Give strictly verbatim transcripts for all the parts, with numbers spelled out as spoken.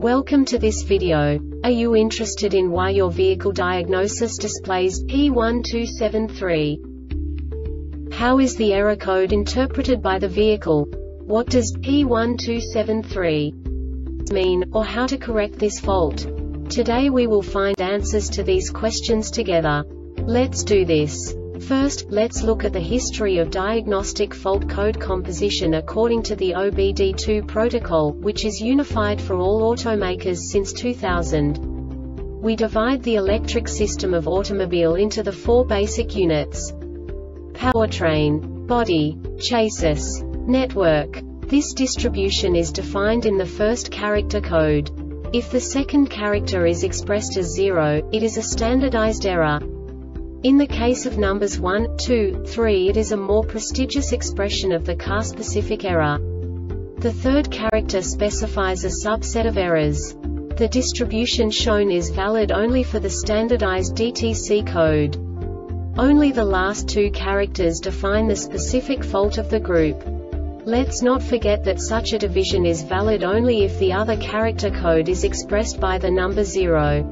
Welcome to this video. Are you interested in why your vehicle diagnosis displays P one two seven three? How is the error code interpreted by the vehicle? What does P one two seven three mean, or how to correct this fault? Today we will find answers to these questions together. Let's do this. First, let's look at the history of diagnostic fault code composition according to the O B D two protocol, which is unified for all automakers since two thousand. We divide the electric system of automobile into the four basic units: powertrain, body, chassis, network. This distribution is defined in the first character code. If the second character is expressed as zero, it is a standardized error. In the case of numbers one, two, three, it is a more prestigious expression of the car-specific error. The third character specifies a subset of errors. The distribution shown is valid only for the standardized D T C code. Only the last two characters define the specific fault of the group. Let's not forget that such a division is valid only if the other character code is expressed by the number zero.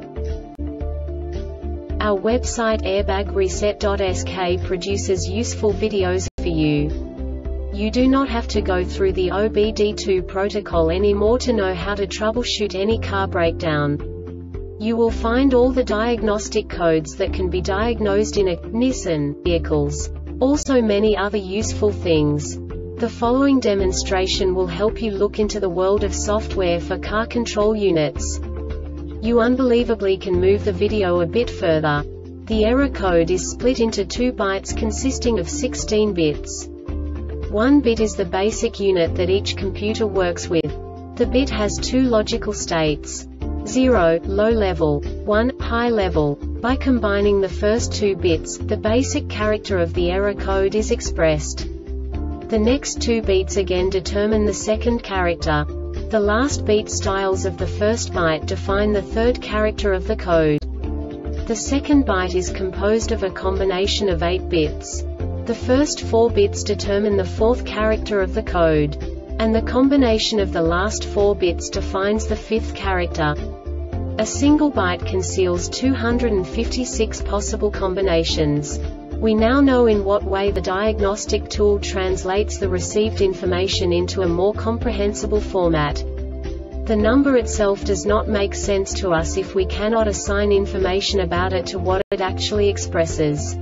Our website airbag reset dot S K produces useful videos for you. You do not have to go through the O B D two protocol anymore to know how to troubleshoot any car breakdown. You will find all the diagnostic codes that can be diagnosed in a Nissan vehicles. Also many other useful things. The following demonstration will help you look into the world of software for car control units. You unbelievably can move the video a bit further. The error code is split into two bytes consisting of sixteen bits. One bit is the basic unit that each computer works with. The bit has two logical states: zero, low level, one, high level. By combining the first two bits, the basic character of the error code is expressed. The next two beats again determine the second character. The last beat styles of the first byte define the third character of the code. The second byte is composed of a combination of eight bits. The first four bits determine the fourth character of the code. And the combination of the last four bits defines the fifth character. A single byte conceals two hundred fifty-six possible combinations. We now know in what way the diagnostic tool translates the received information into a more comprehensible format. The number itself does not make sense to us if we cannot assign information about it to what it actually expresses.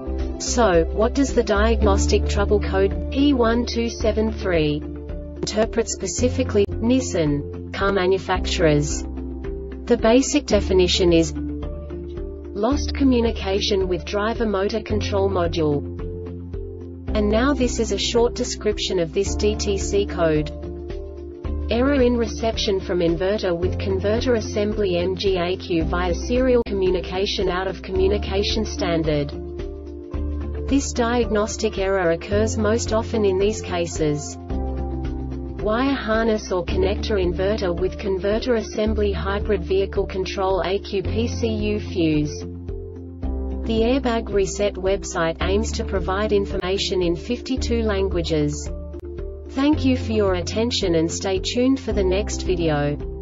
So, what does the diagnostic trouble code P one two seven three interpret specifically, Nissan car manufacturers? The basic definition is lost communication with driver motor control module. And now this is a short description of this D T C code. Error in reception from inverter with converter assembly M G A Q via serial communication out of communication standard. This diagnostic error occurs most often in these cases: wire harness or connector inverter with converter assembly hybrid vehicle control A Q P C U fuse. The Airbag Reset website aims to provide information in fifty-two languages. Thank you for your attention and stay tuned for the next video.